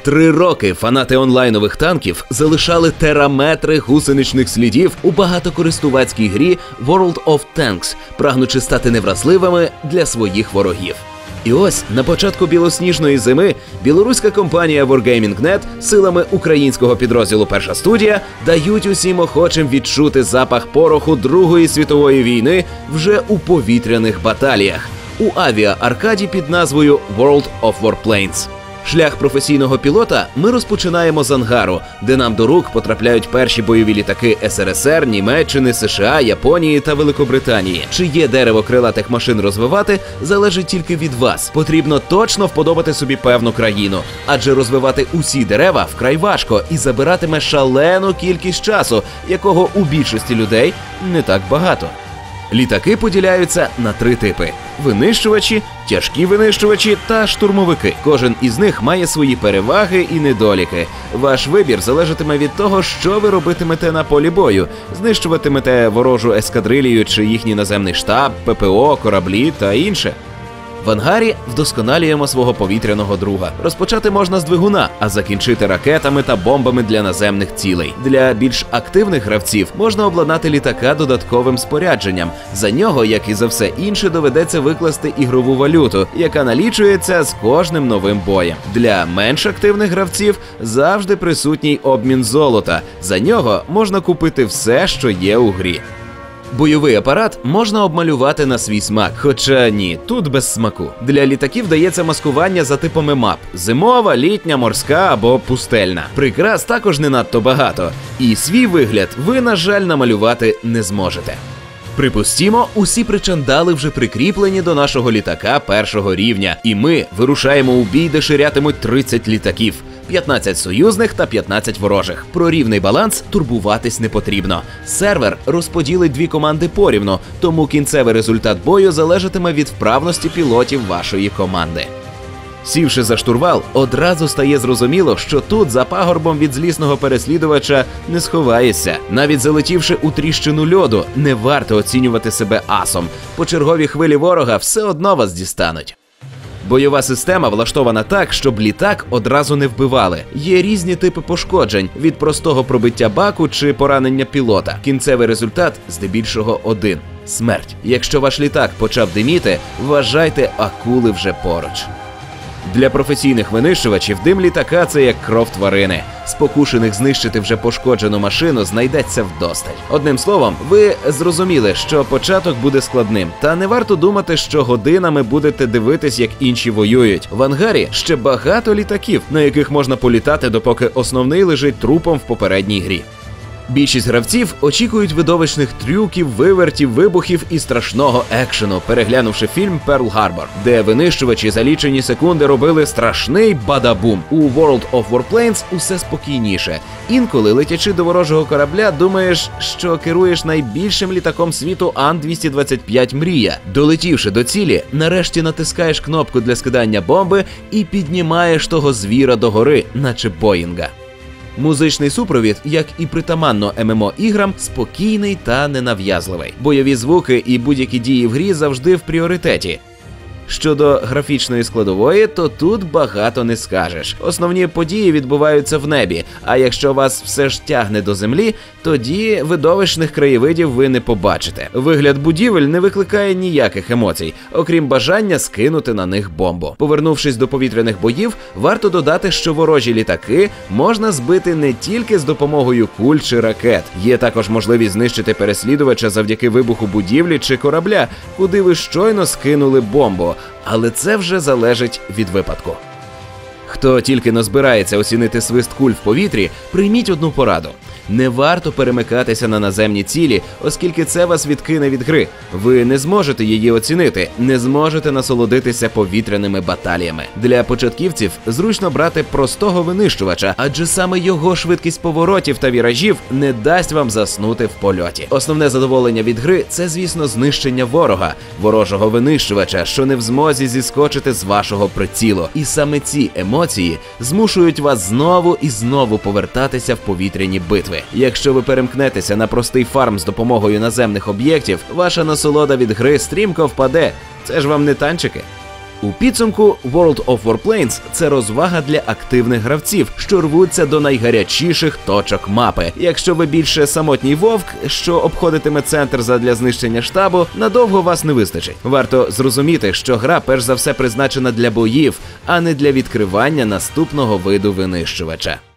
3 роки фанати онлайнових танків залишали тераметри гусеничних слідів у багатокористувацькій грі World of Tanks, прагнучи стати невразливими для своїх ворогів. І ось, на початку білосніжної зими, білоруська компанія Wargaming.net силами українського підрозділу «Перша студія» дають усім охочим відчути запах пороху Другої світової війни вже у повітряних баталіях у авіа-аркаді під назвою World of Warplanes. Шлях професійного пілота ми розпочинаємо з ангару, де нам до рук потрапляють перші бойові літаки СРСР, Німеччини, США, Японії та Великобританії. Чиє дерево крилатих машин розвивати, залежить тільки від вас. Потрібно точно вподобати собі певну країну, адже розвивати усі дерева вкрай важко і забиратиме шалену кількість часу, якого у більшості людей не так багато. Літаки поділяються на 3 типи – винищувачі, тяжкі винищувачі та штурмовики. Кожен із них має свої переваги і недоліки. Ваш вибір залежатиме від того, що ви робитимете на полі бою. Знищуватимете ворожу ескадрилію чи їхній наземний штаб, ППО, кораблі та інше. В ангарі вдосконалюємо свого повітряного друга. Розпочати можна з двигуна, а закінчити ракетами та бомбами для наземних цілей. Для більш активних гравців можна обладнати літака додатковим спорядженням. За нього, як і за все інше, доведеться викласти ігрову валюту, яка налічується з кожним новим боєм. Для менш активних гравців завжди присутній обмін золота. За нього можна купити все, що є у грі. Бойовий апарат можна обмалювати на свій смак, хоча ні, тут без смаку. Для літаків дається маскування за типами мап – зимова, літня, морська або пустельна. Прикрас також не надто багато, і свій вигляд ви, на жаль, намалювати не зможете. Припустімо, усі причандали вже прикріплені до нашого літака 1-го рівня, і ми вирушаємо у бій, де ширятимуть 30 літаків. 15 союзних та 15 ворожих. Про рівний баланс турбуватись не потрібно. Сервер розподілить 2 команди порівну, тому кінцевий результат бою залежатиме від вправності пілотів вашої команди. Сівши за штурвал, одразу стає зрозуміло, що тут за пагорбом від злісного переслідувача не сховаєшся. Навіть залетівши у тріщину льоду, не варто оцінювати себе асом. По черговій хвилі ворога все одно вас дістануть. Бойова система влаштована так, щоб літак одразу не вбивали. Є різні типи пошкоджень – від простого пробиття баку чи поранення пілота. Кінцевий результат здебільшого один – смерть. Якщо ваш літак почав диміти, вважайте, акули вже поруч. Для професійних винищувачів дим літака – це як кров тварини. Спокушених знищити вже пошкоджену машину знайдеться вдосталь. Одним словом, ви зрозуміли, що початок буде складним. Та не варто думати, що годинами будете дивитись, як інші воюють. В ангарі ще багато літаків, на яких можна політати, допоки основний лежить трупом в попередній грі. Більшість гравців очікують видовищних трюків, вивертів, вибухів і страшного екшену, переглянувши фільм «Перл Харбор», де винищувачі за лічені секунди робили страшний бадабум. У World of Warplanes усе спокійніше. Інколи, летячи до ворожого корабля, думаєш, що керуєш найбільшим літаком світу Ан-225 «Мрія». Долетівши до цілі, нарешті натискаєш кнопку для скидання бомби і піднімаєш того звіра догори, наче Боїнга. Музичний супровід, як і притаманно ММО-іграм, спокійний та ненав'язливий. Бойові звуки і будь-які дії в грі завжди в пріоритеті. Щодо графічної складової, то тут багато не скажеш. Основні події відбуваються в небі, а якщо вас все ж тягне до землі, тоді видовищних краєвидів ви не побачите. Вигляд будівель не викликає ніяких емоцій, окрім бажання скинути на них бомбу. Повернувшись до повітряних боїв, варто додати, що ворожі літаки можна збити не тільки з допомогою куль чи ракет. Є також можливість знищити переслідувача завдяки вибуху будівлі чи корабля, куди ви щойно скинули бомбу. Але це вже залежить від випадку. Хто тільки не збирається оцінити свист куль в повітрі, прийміть одну пораду. Не варто перемикатися на наземні цілі, оскільки це вас відкине від гри. Ви не зможете її оцінити, не зможете насолодитися повітряними баталіями. Для початківців зручно брати простого винищувача, адже саме його швидкість поворотів та віражів не дасть вам заснути в польоті. Основне задоволення від гри – це, звісно, знищення ворога, ворожого винищувача, що не в змозі зіскочити з вашого прицілу. І саме ці емоції змушують вас знову і знову повертатися в повітряні битви. Якщо ви перемкнетеся на простий фарм з допомогою наземних об'єктів, ваша насолода від гри стрімко впаде. Це ж вам не танчики. У підсумку World of Warplanes – це розвага для активних гравців, що рвуться до найгарячіших точок мапи. Якщо ви більше самотній вовк, що обходитиме центр задля знищення штабу, надовго вас не вистачить. Варто зрозуміти, що гра перш за все призначена для боїв, а не для відкривання наступного виду винищувача.